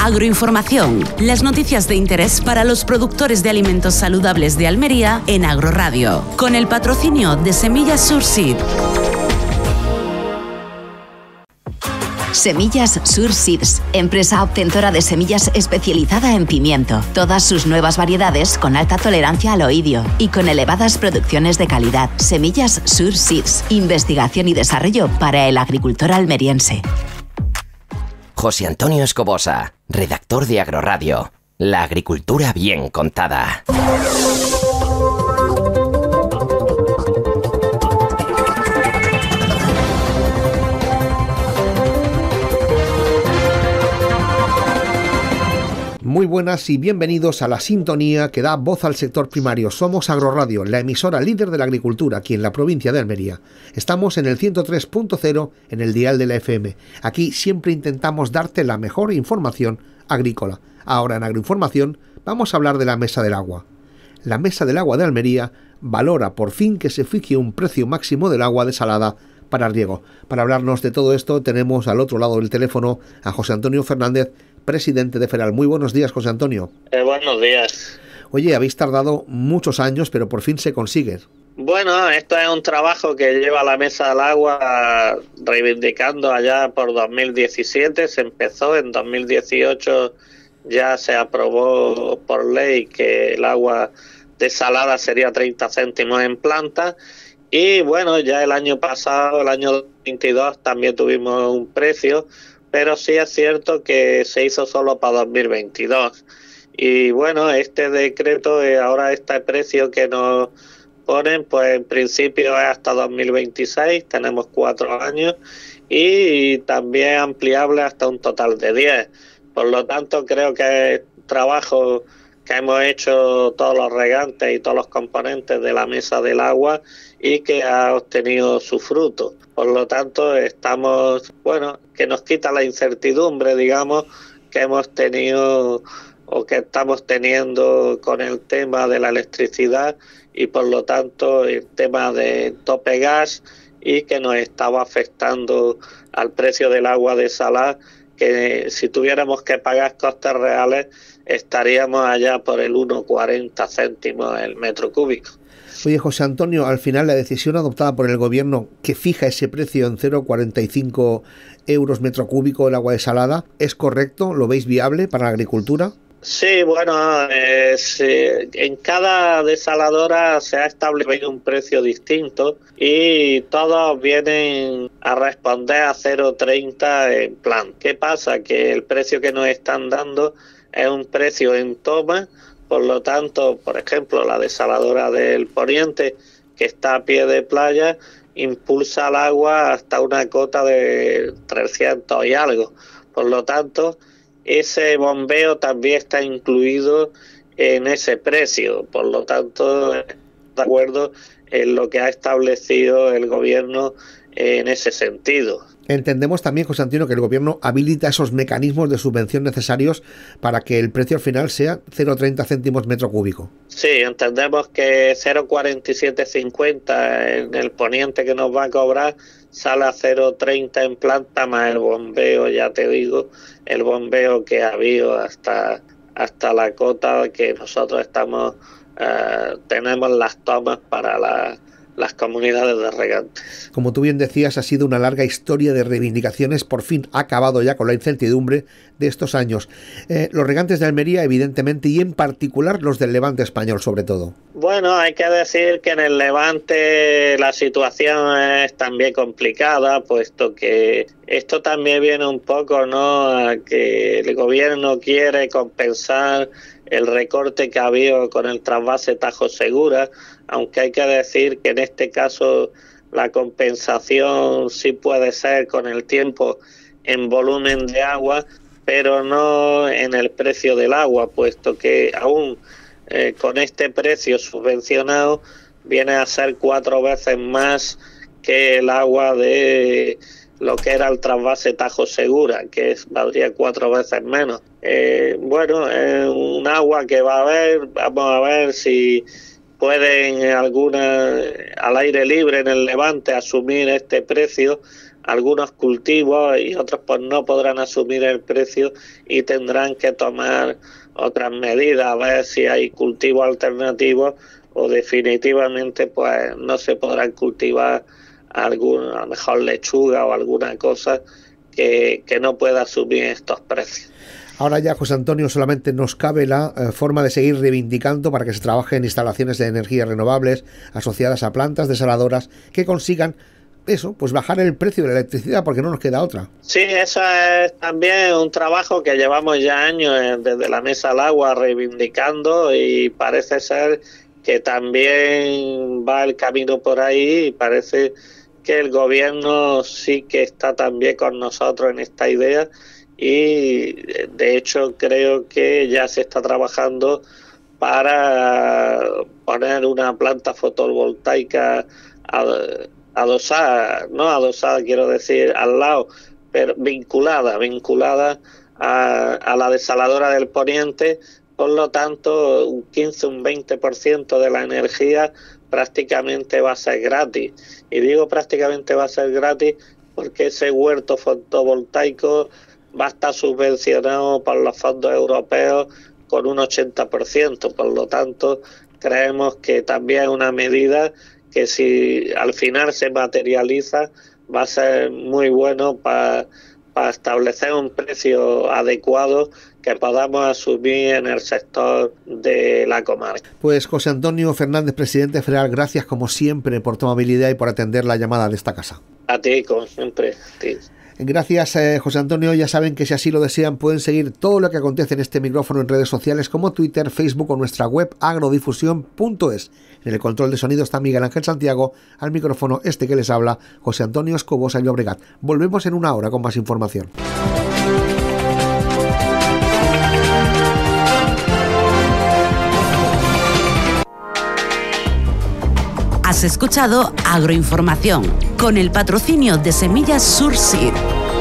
Agroinformación, las noticias de interés para los productores de alimentos saludables de Almería en Agroradio, con el patrocinio de Semillas Surseed. Semillas Surseeds, empresa obtentora de semillas especializada en pimiento. Todas sus nuevas variedades con alta tolerancia al oidio y con elevadas producciones de calidad. Semillas Surseeds, investigación y desarrollo para el agricultor almeriense. José Antonio Escobosa, redactor de Agroradio. La agricultura bien contada. Muy buenas y bienvenidos a la sintonía que da voz al sector primario. Somos Agroradio, la emisora líder de la agricultura aquí en la provincia de Almería. Estamos en el 103.0 en el dial de la FM. Aquí siempre intentamos darte la mejor información agrícola. Ahora en Agroinformación vamos a hablar de la Mesa del Agua. La Mesa del Agua de Almería valora por fin que se fije un precio máximo del agua desalada para riego. Para hablarnos de todo esto tenemos al otro lado del teléfono a José Antonio Fernández, presidente de FERAL. Muy buenos días, José Antonio. Buenos días. Oye, habéis tardado muchos años, pero por fin se consigue. Bueno, esto es un trabajo que lleva la Mesa del Agua reivindicando allá por 2017. Se empezó en 2018, ya se aprobó por ley que el agua desalada sería 30 céntimos en planta. Y bueno, ya el año pasado, el año 22, también tuvimos un precio, pero sí es cierto que se hizo solo para 2022. Y bueno, este decreto, ahora este precio que nos ponen, pues en principio es hasta 2026, tenemos 4 años, y también ampliable hasta un total de 10. Por lo tanto, creo que es trabajo que hemos hecho todos los regantes y todos los componentes de la Mesa del Agua y que ha obtenido su fruto. Por lo tanto, estamos, que nos quita la incertidumbre, digamos, que hemos tenido o que estamos teniendo con el tema de la electricidad y por lo tanto el tema de tope gas y que nos estaba afectando al precio del agua desalada, que si tuviéramos que pagar costes reales estaríamos allá por el 1,40 céntimos el metro cúbico. Oye, José Antonio, al final la decisión adoptada por el gobierno que fija ese precio en 0,45 euros metro cúbico el agua desalada, ¿es correcto? ¿Lo veis viable para la agricultura? Sí, en cada desaladora se ha establecido un precio distinto y todos vienen a responder a 0,30 en plan. ¿Qué pasa? Que el precio que nos están dando es un precio en toma. Por lo tanto, por ejemplo, la desaladora del Poniente, que está a pie de playa, impulsa el agua hasta una cota de 300 y algo. Por lo tanto, ese bombeo también está incluido en ese precio. Por lo tanto, de acuerdo en lo que ha establecido el gobierno en ese sentido. Entendemos también, José Antonio, que el gobierno habilita esos mecanismos de subvención necesarios para que el precio al final sea 0,30 céntimos metro cúbico. Sí, entendemos que 0,4750 en el Poniente que nos va a cobrar sale a 0,30 en planta más el bombeo, ya te digo, el bombeo que ha habido hasta la cota que nosotros tenemos las tomas para las comunidades de regantes. Como tú bien decías, ha sido una larga historia de reivindicaciones, por fin ha acabado ya con la incertidumbre de estos años. Los regantes de Almería, evidentemente, y en particular los del Levante español, sobre todo. Bueno, hay que decir que en el Levante la situación es también complicada, puesto que esto también viene un poco, ¿no?, a que el gobierno quiere compensar el recorte que ha habido con el trasvase Tajo Segura, aunque hay que decir que en este caso la compensación sí puede ser con el tiempo en volumen de agua, pero no en el precio del agua, puesto que aún con este precio subvencionado viene a ser 4 veces más que el agua de lo que era el trasvase Tajo Segura, que valdría 4 veces menos. Un agua que va a haber, vamos a ver si pueden al aire libre en el Levante asumir este precio, algunos cultivos y otros pues no podrán asumir el precio y tendrán que tomar otras medidas, a ver si hay cultivos alternativos o definitivamente pues no se podrán cultivar a lo mejor lechuga o alguna cosa que no pueda asumir estos precios. Ahora ya, José Antonio, solamente nos cabe la forma de seguir reivindicando para que se trabaje en instalaciones de energías renovables asociadas a plantas desaladoras que consigan eso, pues bajar el precio de la electricidad, porque no nos queda otra. Sí, eso es también un trabajo que llevamos ya años desde la Mesa al Agua reivindicando, y parece ser que también va el camino por ahí, y parece que el gobierno sí que está también con nosotros en esta idea, y de hecho creo que ya se está trabajando para poner una planta fotovoltaica adosada, no adosada quiero decir al lado, pero vinculada a la desaladora del Poniente. Por lo tanto, un 15, un 20% de la energía prácticamente va a ser gratis. Y digo prácticamente va a ser gratis porque ese huerto fotovoltaico va a estar subvencionado por los fondos europeos con un 80%. Por lo tanto, creemos que también es una medida que si al final se materializa va a ser muy bueno para establecer un precio adecuado que podamos asumir en el sector de la comarca. Pues José Antonio Fernández, presidente federal, gracias como siempre por tu amabilidad y por atender la llamada de esta casa. A ti, como siempre. A ti. Gracias, José Antonio. Ya saben que si así lo desean pueden seguir todo lo que acontece en este micrófono en redes sociales como Twitter, Facebook o nuestra web agrodifusión.es. En el control de sonido está Miguel Ángel Santiago, al micrófono este que les habla, José Antonio Escobosa Llobregat. Volvemos en una hora con más información. Has escuchado Agroinformación, con el patrocinio de Semillas Surseed.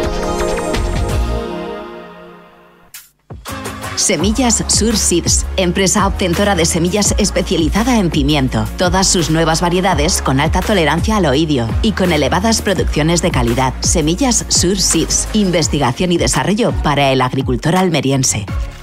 Semillas Surseeds, empresa obtentora de semillas especializada en pimiento. Todas sus nuevas variedades con alta tolerancia al oidio y con elevadas producciones de calidad. Semillas Surseeds, investigación y desarrollo para el agricultor almeriense.